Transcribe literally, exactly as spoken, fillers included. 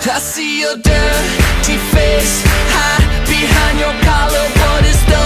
I see your dirty face hide behind your collar. What is the